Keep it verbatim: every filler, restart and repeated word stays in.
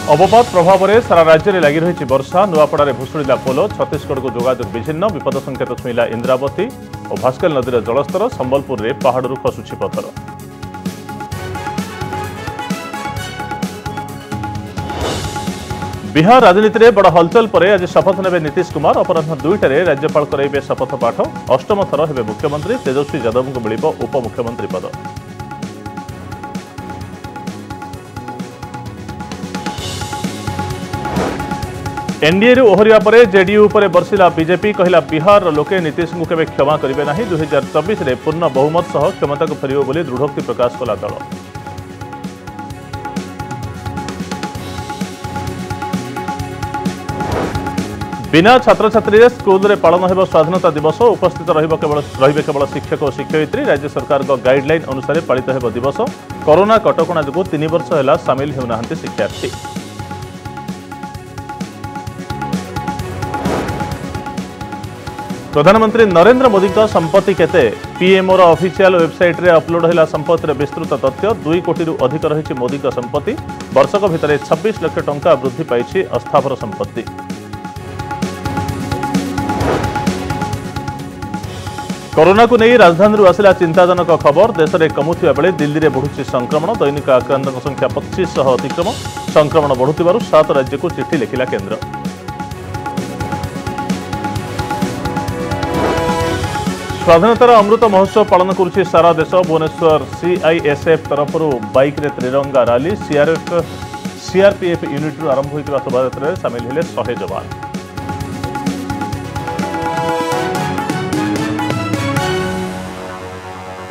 अवपात प्रभाव में सारा राज्य में लगी रही वर्षा नुआपड़ा भुशुड़ा पोल छत्तीसगढ़ को जोगाजोग विच्छिन्न विपद संकेत छुईला इंद्रावती और भास्कर नदी जलस्तर संबलपुर में पहाड़ू खसुची पथर। बिहार राजनीति में बड़ हलचल पर आज शपथ नेबे नीतीश कुमार अपराह दुईटे राज्यपाल कराइबे शपथ पाठ। अष्टम थर हेबे मुख्यमंत्री तेजस्वी यादव को मिलिबो उपमुख्यमंत्री पद। एनडीए ओहरिया पर जेडीयू पर बर्षिला बीजेपी कहला बिहार लोके नीतीश को केबे क्षमा करिवे नाही। दुई हजार चौबीस रे पूर्ण बहुमत सह क्षमता को फेरिबो बोली दृढ़ोक्ति प्रकाश कला दल। बिना छात्र छात्री स्कूल रे पालन हेबो स्वाधीनता दिवस। उपस्थित रहिबो केवल रहिबे केवल शिक्षक और शिक्षयित्री। राज्य सरकार को गाइडलाइन अनुसार पालित हेबो दिवस। कोरोना कटकणा जो तीन वर्ष है सामिल हेउनाहांती शिक्षार्थी। प्रधानमंत्री नरेंद्र मोदी का संपत्ति केते पीएमओ ऑफिशियल वेबसाइट रे अपलोड हैला संपत्ति रे विस्तृत तथ्य। दुई कोटी रु अधिक रही मोदी का संपत्ति। वर्षक भितर छब्बीस लाख टंका वृद्धि पाई अस्थावर संपत्ति। कोरोना को नहीं राजधानी आसिला चिंताजनक खबर। देश में कमुथिबा बेले दिल्ली में बढ़ुची संक्रमण। दैनिक आक्रांतों संख्या पच्चीस अतिक्रम। संक्रमण बढ़ुथिबारु सात राज्य को चिठी लिखिला केंद्र। स्वाधीनतार अमृत महोत्सव पालन करुछि सारा देश। भुवनेश्वर सीआईएसएफ तरफ बाइक रे त्रिरंगा रैली। सीआरएफ सीआरपीएफ यूनिट आरंभ होइतिबा शोभायात्रा सामिल हेले सौ जवान।